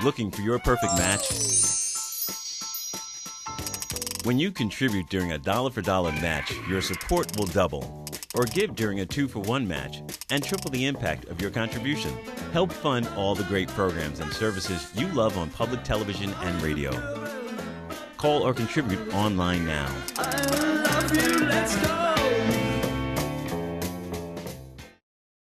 Looking for your perfect match? When you contribute during a dollar-for-dollar match, your support will double. Or give during a 2-for-1 match and triple the impact of your contribution. Help fund all the great programs and services you love on public television and radio. Call or contribute online now. I love you, let's go!